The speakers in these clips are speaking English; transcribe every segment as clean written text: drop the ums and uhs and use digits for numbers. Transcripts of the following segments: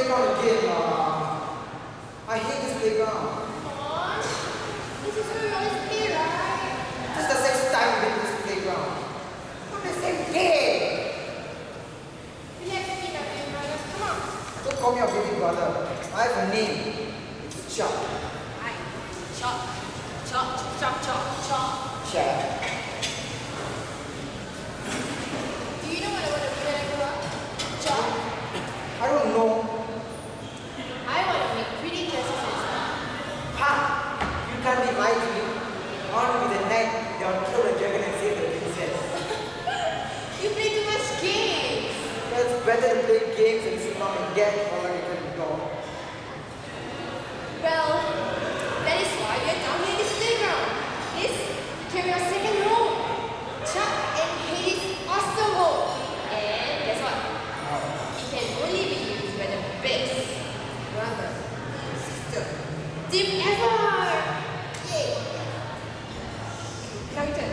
playground again, I hate this playground. Come on. This is where we always play, right? This is the sixth time we've been to this playground. Not the same game. Relax, me, that big brother. Come on. Don't call me a baby brother. I have a name. It's Chuck. Hi. Chop. Chop, chop, chop, chop. Chuck. Do you know what I want to be when I grow up? Chop. I don't know. I want to make pretty dresses and stuff. Ha! You can't be my dream. I want to be the knight that will kill the dragon and save the princess. You play too much games. It's better to play games and sit down and get all I can do. Well, that is why we are down here in this playground. This can be our second home. Chuck and Hades' awesome home. And guess what? It can only be used by the best brother, sister, team ever. Yay! Now your turn.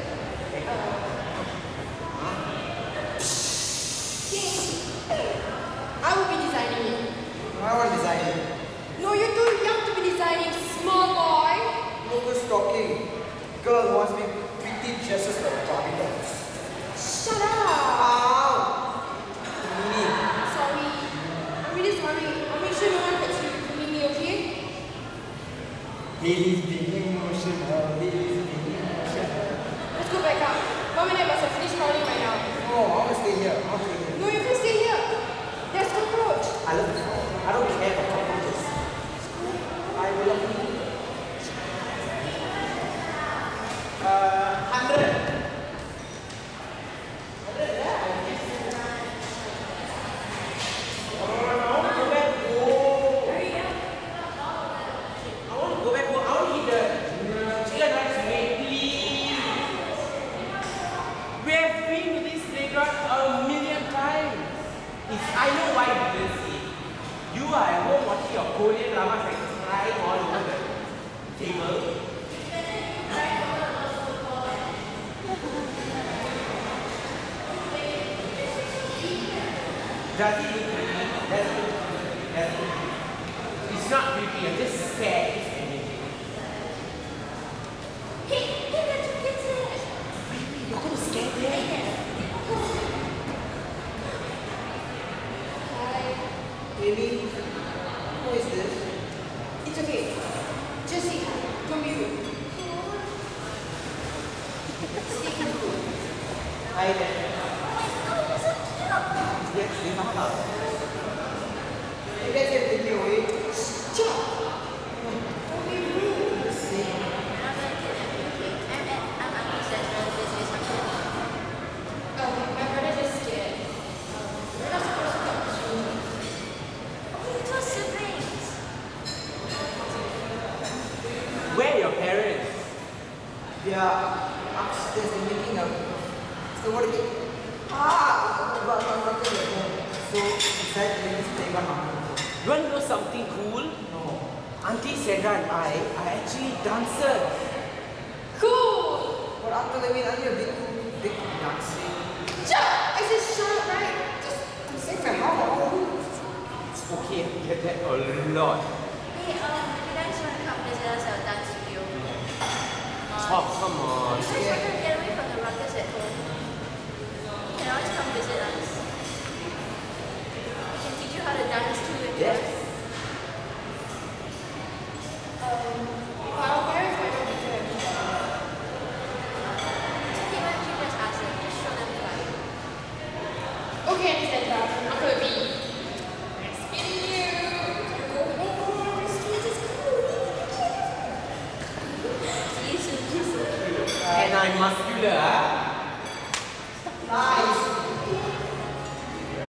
I will be designing it. I want to design it. No, you're too young to be designing, small boy. Look who's talking. Girl wants me pretty dresses for Barbie dolls. Shut up. Ow! Me. Sorry. I'm really sorry. I'll make sure no one hurts you for me, okay? He's being emotional. He's being emotional. Let's go back up. Mom and I must have finished crowding by now. No, I want to stay here. I want to stay here. No, you can stay here. There's cockroach. I love it. I don't care about cockroaches. I love you. 100. I know why you didn't see. You are at home watching your Korean dramas and crying all over the table. Does it look pretty? Does it? It's not creepy, you're just scared. It's anything. Hey, that's your kids here. Wait, you're going to scare them? Baby, who is this? It's okay. Just say hi. Don't be rude. Stay cool. Hi there. Yes, we have her. You guys have taken me away. Stop. Don't be rude. See? My brother just scared. We're not supposed to talk to you. Where are your parents? They are upstairs. They're making a. So what again? So inside the this playground. You want to know something cool? No. Auntie Sandra and I are actually dancers. Cool. But after the win, are you a bit too big to dancing? Chuck, I said shut up, right? Just I'm saying my mom. It's okay, I get that a lot. Hey, you guys want to come visit us at our dance studio? Oh, come on. You guys want to get away from the ruckus at home? You can always come visit us. We can teach you how to dance too if you Yes. want. our parents might not be there. Okay, why don't you just ask them? Just show them the light. Okay, Auntie Sandra. Uncle B. Nice meeting you. Go home. This is cool. See you soon. And I'm muscular, huh?